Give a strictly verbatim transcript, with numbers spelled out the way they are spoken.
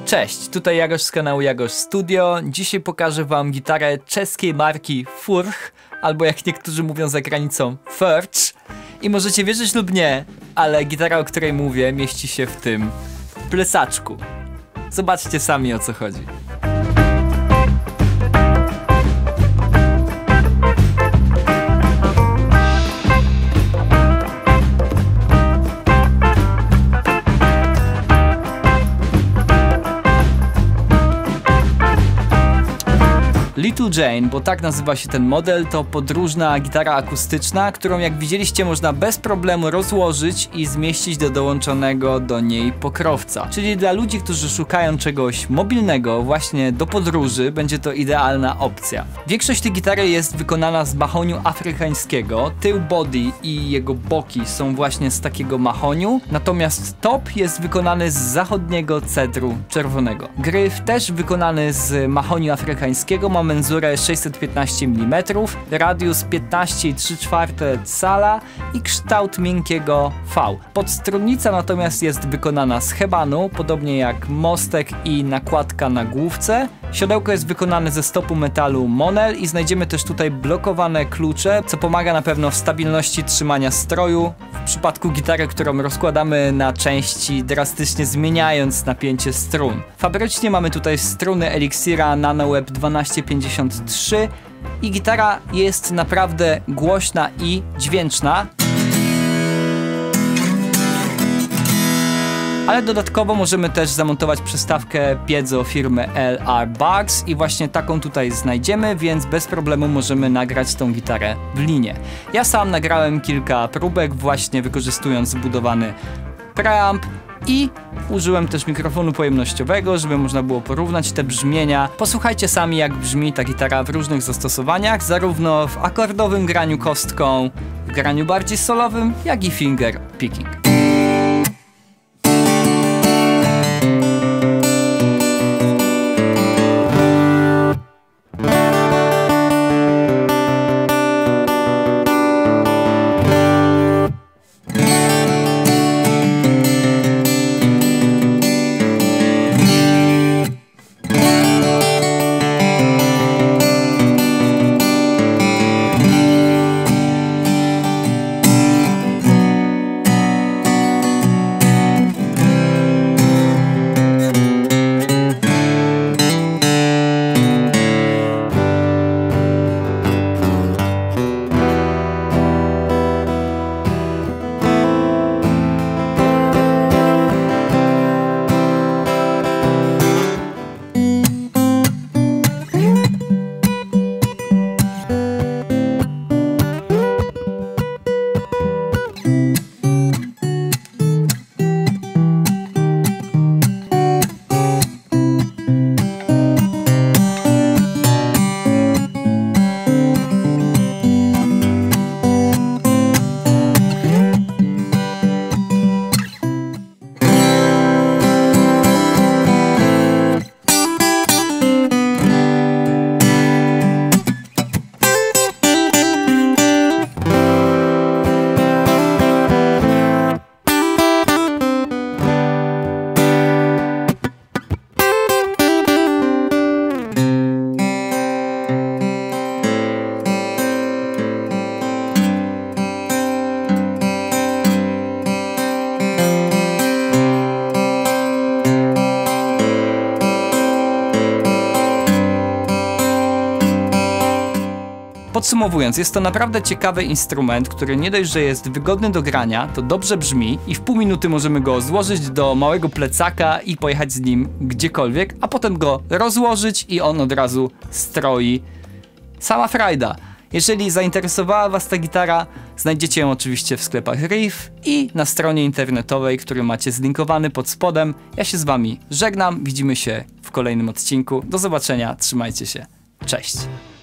Cześć, tutaj Jagosz z kanału Jagosz Studio. Dzisiaj pokażę wam gitarę czeskiej marki Furch, albo jak niektórzy mówią za granicą Furch. I możecie wierzyć lub nie, ale gitara, o której mówię, mieści się w tym plecaczku. Zobaczcie sami, o co chodzi. Little Jane, bo tak nazywa się ten model, to podróżna gitara akustyczna, którą jak widzieliście można bez problemu rozłożyć i zmieścić do dołączonego do niej pokrowca. Czyli dla ludzi, którzy szukają czegoś mobilnego właśnie do podróży, będzie to idealna opcja. Większość tej gitary jest wykonana z mahoniu afrykańskiego, tył body i jego boki są właśnie z takiego mahoniu, natomiast top jest wykonany z zachodniego cedru czerwonego. Gryf też wykonany z mahoniu afrykańskiego, mamy menzurę sześćset piętnaście milimetrów, radius piętnaście i trzy czwarte cala i kształt miękkiego V. Podstrunnica natomiast jest wykonana z hebanu, podobnie jak mostek i nakładka na główce. Siodełko jest wykonane ze stopu metalu Monel i znajdziemy też tutaj blokowane klucze, co pomaga na pewno w stabilności trzymania stroju. W przypadku gitary, którą rozkładamy na części, drastycznie zmieniając napięcie strun. Fabrycznie mamy tutaj struny Elixira NanoWeb dwanaście pięćdziesiąt trzy i gitara jest naprawdę głośna i dźwięczna. Ale dodatkowo możemy też zamontować przystawkę piezo firmy L R Bugs i właśnie taką tutaj znajdziemy, więc bez problemu możemy nagrać tą gitarę w linie. Ja sam nagrałem kilka próbek właśnie wykorzystując zbudowany preamp i użyłem też mikrofonu pojemnościowego, żeby można było porównać te brzmienia. Posłuchajcie sami, jak brzmi ta gitara w różnych zastosowaniach, zarówno w akordowym graniu kostką, w graniu bardziej solowym, jak i finger picking. Podsumowując, jest to naprawdę ciekawy instrument, który nie dość, że jest wygodny do grania, to dobrze brzmi i w pół minuty możemy go złożyć do małego plecaka i pojechać z nim gdziekolwiek, a potem go rozłożyć i on od razu stroi. Sama frajda. Jeżeli zainteresowała was ta gitara, znajdziecie ją oczywiście w sklepach Riff i na stronie internetowej, który macie zlinkowany pod spodem. Ja się z wami żegnam, widzimy się w kolejnym odcinku. Do zobaczenia, trzymajcie się, cześć!